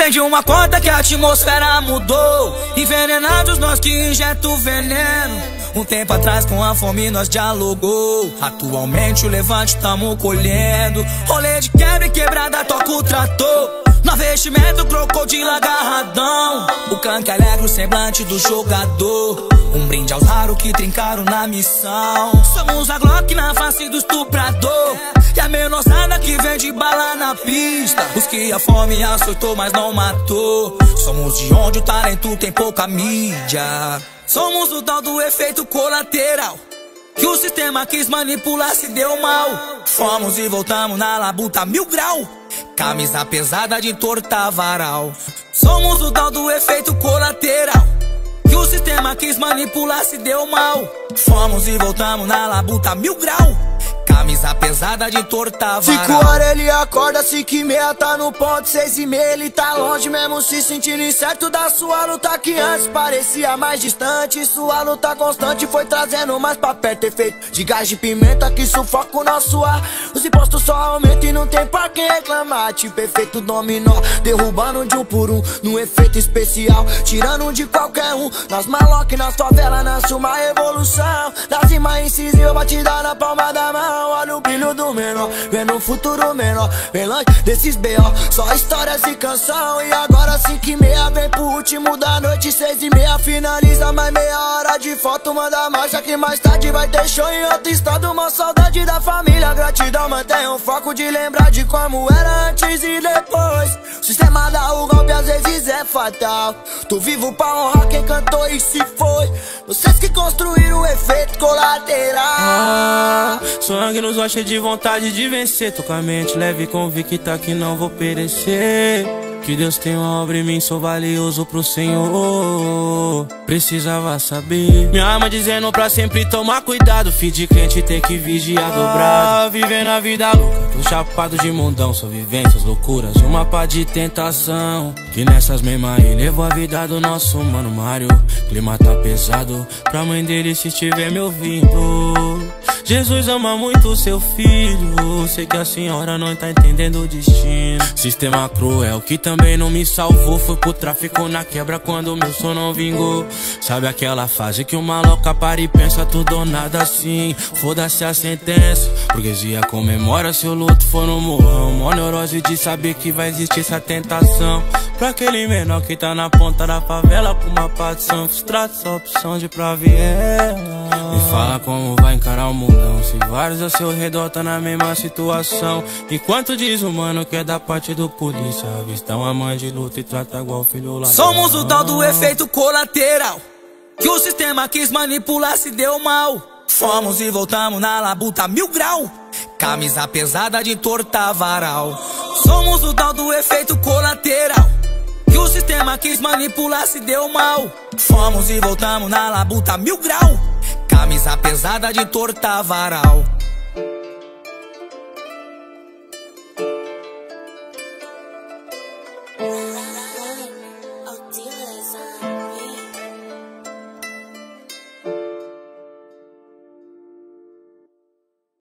Vem de uma conta que a atmosfera mudou, envenenados nós que injetam veneno. Um tempo atrás com a fome nós dialogou, atualmente o levante tamo colhendo. Rolê de quebra e quebrada toca o trator, no investimento crocodilo agarradão. O canque alegra o semblante do jogador, um brinde aos raros que trincaram na missão. Somos a Glock na face do estuprador, e a menosada que vende bala na pista. Os que a fome açoitou mas não matou. Somos de onde o talento tem pouca mídia. Somos o tal do efeito colateral, que o sistema quis manipular, se deu mal. Fomos e voltamos na labuta 1000 grau, camisa pesada de entortar varal. Somos o tal do efeito colateral, que o sistema quis manipular, se deu mal. Fomos e voltamos na labuta 1000 grau, camisa pesada de entortar varal. 5 horas ele acorda, 5h30 tá no ponto, 6h30 ele tá longe, mesmo se sentindo incerto da sua luta que antes parecia mais distante. Sua luta constante foi trazendo mais pra perto, efeito de gás de pimenta que sufoca o nosso ar. Os impostos só aumentam e não tem pra quem reclamar. Tipo efeito dominó, derrubando de um por um, num efeito especial, tirando de qualquer um. Nas maloca e nas favelas nasce uma revolução, das rimas incisivas batida na palma da mão. Olha o brilho do menor, vendo um futuro menor, bem longe desses B.O. Só histórias e canção. E agora 5h30 vem pro último da noite, 6h30 finaliza mais meia hora de foto. Manda marcha que mais tarde vai ter show em outro estado. Uma saudade da família, gratidão, mantém um foco de lembrar de como era antes e depois. O sistema dá o golpe, às vezes é fatal. Tô vivo pra honrar quem cantou e se foi. Vocês que construíram o efeito colateral. Sangue nos olhos, cheio de vontade de vencer. Tô com a mente leve, convicta que não vou perecer. Que Deus tem uma obra em mim, sou valioso pro Senhor. Precisava saber. Minha alma dizendo pra sempre tomar cuidado. Filho de crente tem que vigiar dobrado. Vivendo a vida louca, tô chapado de mundão. Só vivências, loucuras e uma pá de tentação. Que nessas mesmas aí levou a vida do nosso mano Mário. Clima tá pesado pra mãe dele se estiver me ouvindo. Jesus ama muito seu filho, sei que a senhora não tá entendendo o destino. Sistema cruel que também não me salvou, foi pro tráfico na quebra quando meu som não vingou. Sabe aquela fase que uma louca para e pensa tudo ou nada assim. Foda-se a sentença, burguesia comemora se o luto for no morrão. Mó neurose de saber que vai existir essa tentação. Pra aquele menor que tá na ponta da favela com uma partição frustrada, só opção de pra viela. Me fala como vai encarar o mundão, se vários ao seu redor tá na mesma situação. Enquanto diz o mano que é da parte do polícia, avistão a mãe de luta e trata igual filho ladrão. Somos o tal do efeito colateral, que o sistema quis manipular, se deu mal. Fomos e voltamos na labuta 1000 grau, camisa pesada de entortar varal. Somos o tal do efeito colateral, que o sistema quis manipular, se deu mal. Fomos e voltamos na labuta 1000 grau, camisa pesada de entortar varal.